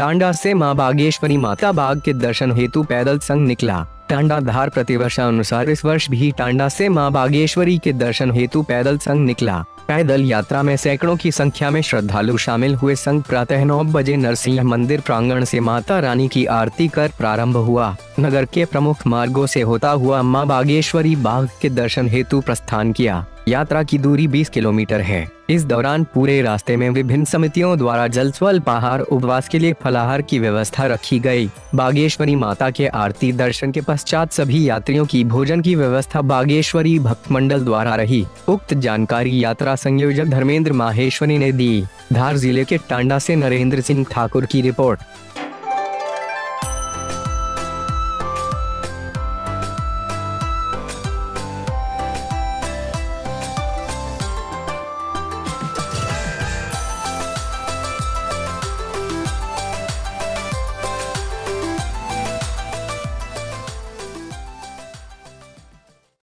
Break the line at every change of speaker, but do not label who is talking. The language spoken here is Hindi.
टांडा से मां बागेश्वरी माता बाग के दर्शन हेतु पैदल संघ निकला। टांडा धार प्रतिवर्षानुसार इस वर्ष भी टांडा से मां बागेश्वरी के दर्शन हेतु पैदल संघ निकला। पैदल यात्रा में सैकड़ों की संख्या में श्रद्धालु शामिल हुए। संघ प्रातः 9 बजे नरसिंह मंदिर प्रांगण से माता रानी की आरती कर प्रारंभ हुआ। नगर के प्रमुख मार्गों से होता हुआ मां बागेश्वरी बाग के दर्शन हेतु प्रस्थान किया। यात्रा की दूरी 20 किलोमीटर है। इस दौरान पूरे रास्ते में विभिन्न समितियों द्वारा जल स्वल्पाहार उपवास के लिए फलाहार की व्यवस्था रखी गई। बागेश्वरी माता के आरती दर्शन के पश्चात सभी यात्रियों की भोजन की व्यवस्था बागेश्वरी भक्त मंडल द्वारा रही। उक्त जानकारी यात्रा संयोजक धर्मेंद्र माहेश्वरी ने दी। धार जिले के टांडा से नरेंद्र सिंह ठाकुर की रिपोर्ट।